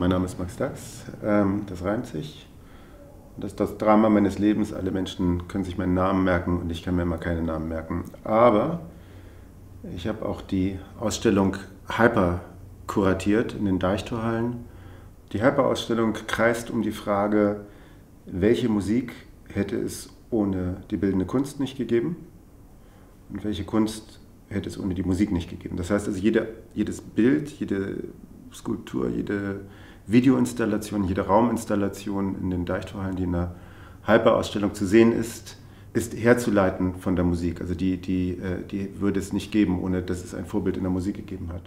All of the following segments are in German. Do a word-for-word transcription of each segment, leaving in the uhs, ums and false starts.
Mein Name ist Max Dachs, ähm, das reimt sich. Das ist das Drama meines Lebens. Alle Menschen können sich meinen Namen merken und ich kann mir immer keine Namen merken. Aber ich habe auch die Ausstellung Hyper kuratiert in den Deichtorhallen. Die Hyper-Ausstellung kreist um die Frage, welche Musik hätte es ohne die bildende Kunst nicht gegeben und welche Kunst hätte es ohne die Musik nicht gegeben. Das heißt also, jede, jedes Bild, jede Skulptur, jede Videoinstallation, jede Rauminstallation in den Deichtorhallen, die in der Hyper-Ausstellung zu sehen ist, ist herzuleiten von der Musik. Also die, die, die würde es nicht geben, ohne dass es ein Vorbild in der Musik gegeben hat.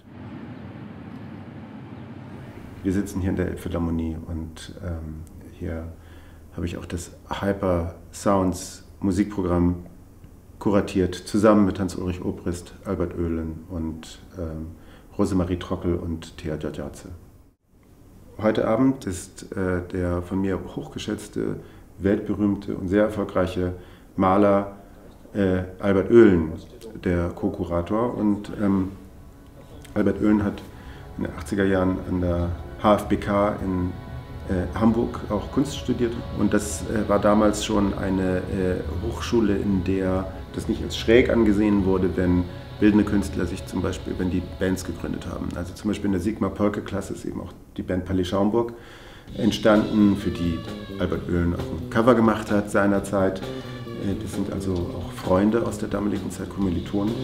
Wir sitzen hier in der Elbphilharmonie und ähm, hier habe ich auch das Hyper Sounds Musikprogramm kuratiert, zusammen mit Hans-Ulrich Obrist, Albert Oehlen und ähm, Rosemarie Trockel und Thea Györgyadze. Heute Abend ist äh, der von mir hochgeschätzte, weltberühmte und sehr erfolgreiche Maler äh, Albert Oehlen der Co-Kurator. Und ähm, Albert Oehlen hat in den achtziger Jahren an der H F B K in äh, Hamburg auch Kunst studiert. Und das äh, war damals schon eine äh, Hochschule, in der das nicht als schräg angesehen wurde, wenn bildende Künstler sich zum Beispiel, wenn die Bands gegründet haben. Also zum Beispiel in der Sigmar-Polke-Klasse ist eben auch die Band Palais Schaumburg entstanden, für die Albert Oehlen auch ein Cover gemacht hat seinerzeit. Das sind also auch Freunde aus der damaligen Zeit, Kommilitonen.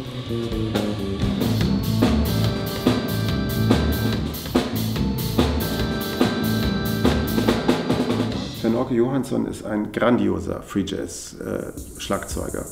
Sven-Orke Johansson ist ein grandioser Free-Jazz-Schlagzeuger.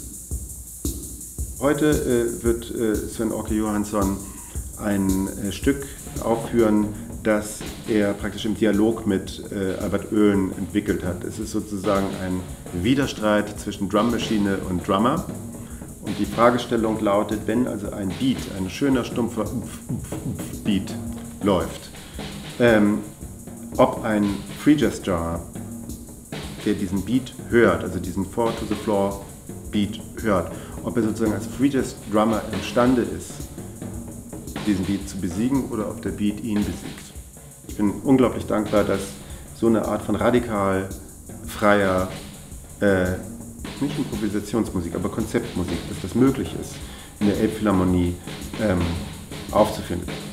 Heute äh, wird äh, Sven-Orke Johansson ein äh, Stück aufführen, das er praktisch im Dialog mit äh, Albert Oehlen entwickelt hat. Es ist sozusagen ein Widerstreit zwischen Drummaschine und Drummer. Und die Fragestellung lautet, wenn also ein Beat, ein schöner, stumpfer Beat läuft, ähm, ob ein Free Jazz Drummer, der diesen Beat hört, also diesen Four to the Floor Beat hört, ob er sozusagen als Free Jazz Drummer imstande ist, diesen Beat zu besiegen oder ob der Beat ihn besiegt. Ich bin unglaublich dankbar, dass so eine Art von radikal freier, äh, nicht Improvisationsmusik, aber Konzeptmusik, dass das möglich ist, in der Elbphilharmonie ähm, aufzufinden.